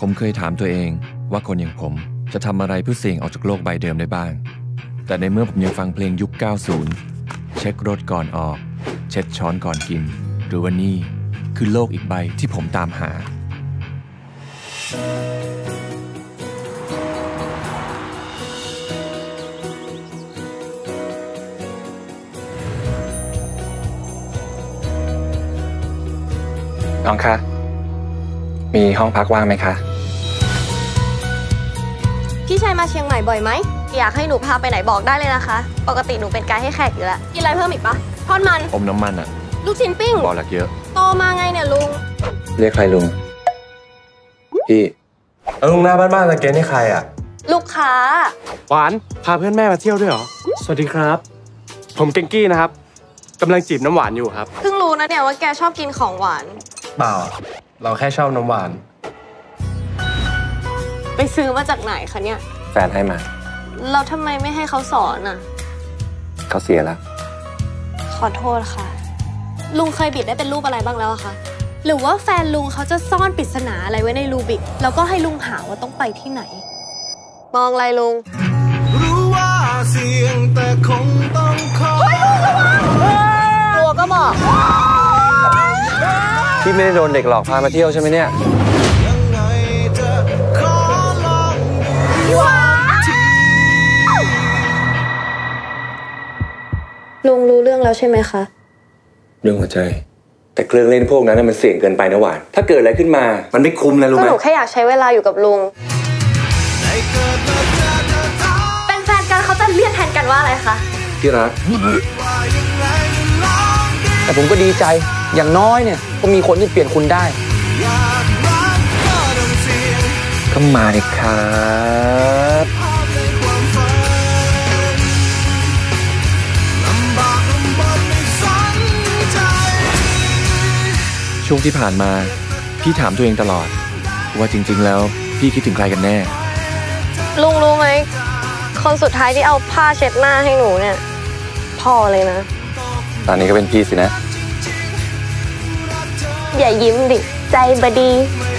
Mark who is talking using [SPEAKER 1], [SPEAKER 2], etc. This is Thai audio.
[SPEAKER 1] ผมเคยถามตัวเองว่าคนอย่างผมจะทำอะไรเพื่อเสี่ยงออกจากโลกใบเดิมได้บ้างแต่ในเมื่อผมยังฟังเพลงยุค 90 เช็ครถก่อนออกเช็ดช้อนก่อนกินหรือว่านี่คือโลกอีกใบที่ผมตามหาน้องคะมีห้องพักว่างไหมคะ
[SPEAKER 2] พี่ชายมาเชียงใหม่บ่อยไหมอยากให้หนูพาไปไหนบอกได้เลยนะคะปกติหนูเป็นไกด์ให้แขกอยู่แล้วกินอะไรเพิ่มอีกปะทอดมัน
[SPEAKER 1] อมน้ำมันอะ
[SPEAKER 2] ลูกชิ้นปิ้ง
[SPEAKER 1] บอกหลักเยอะ
[SPEAKER 2] โตมาไงเนี่ยลุง
[SPEAKER 1] เรียกใครลุงพี่
[SPEAKER 3] ลุงหน้าบ้านๆตะเกียนี่ใครอะ
[SPEAKER 2] ลูกค้า
[SPEAKER 3] หวานพาเพื่อนแม่มาเที่ยวด้วยเหรอสวัสดีครับผมเกงกี้นะครับกำลังจีบน้ำหวานอยู่ครับ
[SPEAKER 2] เพิ่งรู้นะเนี่ยว่าแกชอบกินของหวาน
[SPEAKER 3] เปล่าเราแค่ชอบน้ำหวาน
[SPEAKER 2] ไปซื้อมาจากไหนคะเนี่ย
[SPEAKER 1] แฟนให้มา
[SPEAKER 2] เราทำไมไม่ให้เขาสอนอ่ะ
[SPEAKER 1] เขาเสียแล้ว
[SPEAKER 2] ขอโทษค่ะลุงเคยบิดได้เป็นรูปอะไรบ้างแล้วอะคะหรือว่าแฟนลุงเขาจะซ่อนปริศนาอะไรไว้ในรูบิกแล้วก็ให้ลุงหาว่าต้องไปที่ไหนมองอะไรลุงรู้ว่าเสี่ยงแต่คงต้องขอกลัวก็บอก
[SPEAKER 1] พี่ไม่ได้โดนเด็กหลอกพามาเที่ยวใช่ไหมเนี่ย
[SPEAKER 2] ลุงรู้เรื่องแล้วใช่ไหมคะ
[SPEAKER 1] เรื่องหัวใจแต่เครื่องเล่นพวกนั้นมันเสี่ยงเกินไปนะหวานถ้าเกิดอะไรขึ้นมามันไม่คุ้มนะรู้ไหม
[SPEAKER 2] ก็หนูแค่อยากใช้เวลาอยู่กับลุงเป็นแฟนกันเขาจะเรียกแทนกันว่าอะไรคะ
[SPEAKER 1] ที่รัก
[SPEAKER 4] แต่ผมก็ดีใจอย่างน้อยเนี่ยก็มีคนที่เปลี่ยนคุณได้
[SPEAKER 1] ก็มาเลยครับช่วงที่ผ่านมาพี่ถามตัวเองตลอดว่าจริงๆแล้วพี่คิดถึงใครกันแน่
[SPEAKER 2] ลุงรู้ไหมคนสุดท้ายที่เอาผ้าเช็ดหน้าให้หนูเนี่ยพ่อเลยนะ
[SPEAKER 1] ตอนนี้ก็เป็นพี่สินะ
[SPEAKER 2] อย่ายิ้มดิใจบดี